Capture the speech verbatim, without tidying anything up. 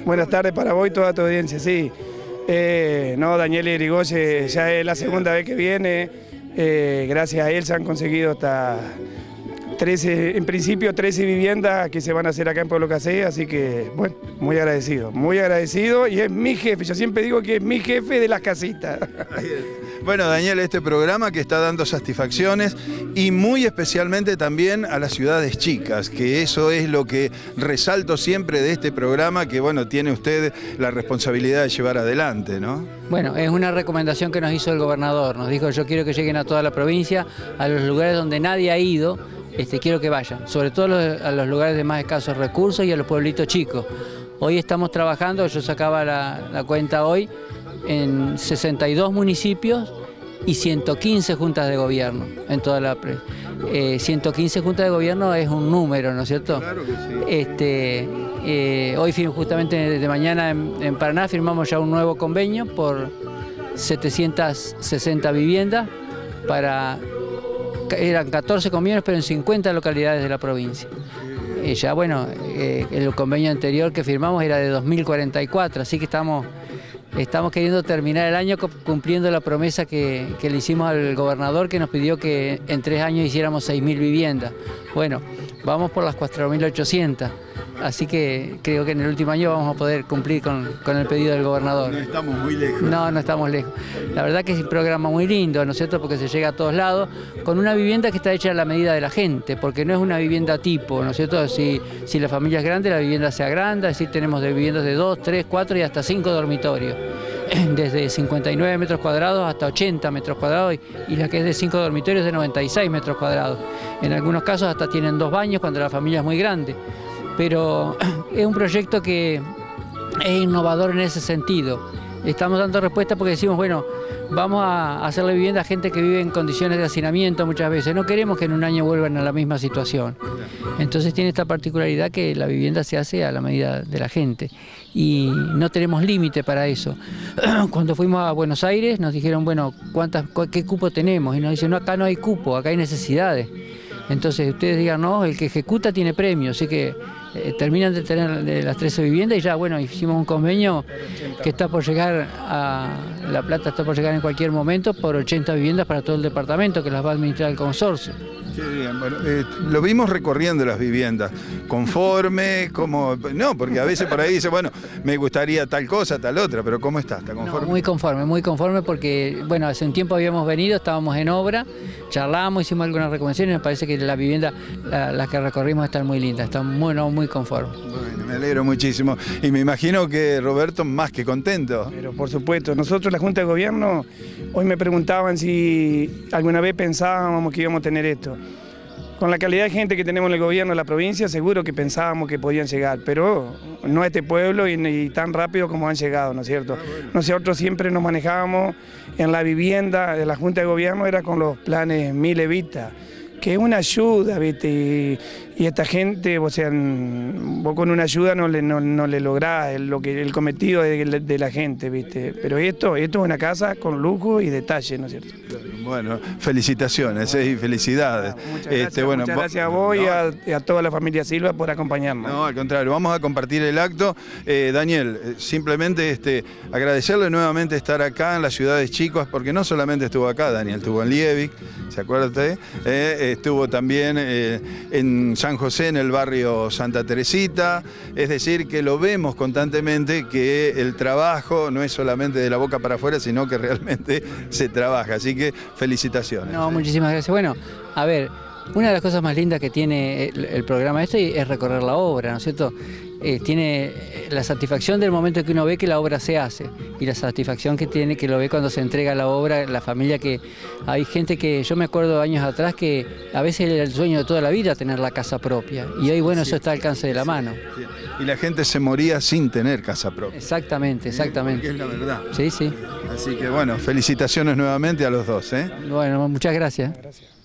Buenas tardes para vos y toda tu audiencia, sí. Eh, no, Daniel Irigoyen ya es la segunda vez que viene. Eh, gracias a él se han conseguido hasta trece, en principio trece viviendas que se van a hacer acá en Pueblo Casey, así que, bueno, muy agradecido, muy agradecido y es mi jefe, yo siempre digo que es mi jefe de las casitas. Bueno, Daniel, este programa que está dando satisfacciones y muy especialmente también a las ciudades chicas, que eso es lo que resalto siempre de este programa, que bueno, tiene usted la responsabilidad de llevar adelante, ¿no? Bueno, es una recomendación que nos hizo el gobernador, nos dijo yo quiero que lleguen a toda la provincia, a los lugares donde nadie ha ido, este, quiero que vayan, sobre todo a los lugares de más escasos recursos y a los pueblitos chicos. Hoy estamos trabajando, yo sacaba la, la cuenta hoy, en sesenta y dos municipios y ciento quince juntas de gobierno en toda la pre. Eh, ciento quince juntas de gobierno es un número, ¿no es cierto? Claro que sí. Este, eh, hoy justamente de mañana en, en Paraná firmamos ya un nuevo convenio por setecientas sesenta viviendas para, eran catorce convenios pero en cincuenta localidades de la provincia. Eh, ya bueno, eh, el convenio anterior que firmamos era de dos mil cuarenta y cuatro, así que estamos... Estamos queriendo terminar el año cumpliendo la promesa que, que le hicimos al gobernador, que nos pidió que en tres años hiciéramos seis mil viviendas. Bueno, vamos por las cuatro mil ochocientas, así que creo que en el último año vamos a poder cumplir con, con el pedido del gobernador. No estamos muy lejos. No, no estamos lejos. La verdad que es un programa muy lindo, ¿no es cierto?, porque se llega a todos lados, con una vivienda que está hecha a la medida de la gente, porque no es una vivienda tipo, ¿no es cierto? Si, si la familia es grande, la vivienda se agranda, es decir, tenemos de viviendas de dos, tres, cuatro y hasta cinco dormitorios. Desde cincuenta y nueve metros cuadrados hasta ochenta metros cuadrados y, y la que es de cinco dormitorios de noventa y seis metros cuadrados. En algunos casos hasta tienen dos baños cuando la familia es muy grande. Pero es un proyecto que es innovador en ese sentido. Estamos dando respuesta porque decimos, bueno, vamos a hacerle vivienda a gente que vive en condiciones de hacinamiento muchas veces. No queremos que en un año vuelvan a la misma situación. Entonces tiene esta particularidad que la vivienda se hace a la medida de la gente y no tenemos límite para eso. Cuando fuimos a Buenos Aires nos dijeron, bueno, ¿cuántas, ¿qué cupo tenemos? Y nos dicen, no, acá no hay cupo, acá hay necesidades. Entonces ustedes digan, no, el que ejecuta tiene premio, así que eh, terminan de tener de las trece viviendas y ya, bueno, hicimos un convenio que está por llegar a La Plata, está por llegar en cualquier momento por ochenta viviendas para todo el departamento que las va a administrar el consorcio. Sí, bien, bueno, eh, lo vimos recorriendo las viviendas, conforme, como, no, porque a veces por ahí dice, bueno, me gustaría tal cosa, tal otra, pero ¿cómo está? ¿Está conforme? No, muy conforme, muy conforme porque, bueno, hace un tiempo habíamos venido, estábamos en obra, charlamos, hicimos algunas recomendaciones, me parece que la vivienda, la, las que recorrimos están muy lindas, están muy, no, muy conformes. Bueno, me alegro muchísimo y me imagino que Roberto más que contento. Pero por supuesto, nosotros la Junta de Gobierno, hoy me preguntaban si alguna vez pensábamos que íbamos a tener esto. Con la calidad de gente que tenemos en el gobierno de la provincia, seguro que pensábamos que podían llegar, pero no a este pueblo y, y tan rápido como han llegado, ¿no es cierto? Nosotros siempre nos manejábamos en la vivienda de la Junta de Gobierno, era con los planes Mil Evita, que es una ayuda, ¿viste? Y, y esta gente, o sea, vos con una ayuda no le, no, no le lográs el, lo que, el cometido de, de la gente, ¿viste? Pero esto, esto es una casa con lujo y detalle, ¿no es cierto? Bueno, felicitaciones eh, y felicidades. Muchas gracias, este, bueno, muchas gracias a vos no, y, a, y a toda la familia Silva por acompañarnos. No, al contrario, vamos a compartir el acto. Eh, Daniel, eh, simplemente este, agradecerle nuevamente estar acá en las ciudades chicas, porque no solamente estuvo acá, Daniel, estuvo en Liebig, ¿se acuerda usted? Eh, estuvo también eh, en San José, en el barrio Santa Teresita, es decir, que lo vemos constantemente que el trabajo no es solamente de la boca para afuera, sino que realmente se trabaja, así que felicitaciones. No, muchísimas gracias. Bueno, a ver, una de las cosas más lindas que tiene el, el programa este es recorrer la obra, ¿no es cierto? Eh, tiene la satisfacción del momento en que uno ve que la obra se hace y la satisfacción que tiene que lo ve cuando se entrega la obra, la familia que... Hay gente que, yo me acuerdo años atrás que a veces era el sueño de toda la vida tener la casa propia y hoy, bueno, sí, eso está al alcance de la mano. Sí. Y la gente se moría sin tener casa propia. Exactamente, exactamente. Porque es la verdad. Sí, sí. Así que bueno, felicitaciones nuevamente a los dos, ¿eh? Bueno, muchas gracias. Gracias.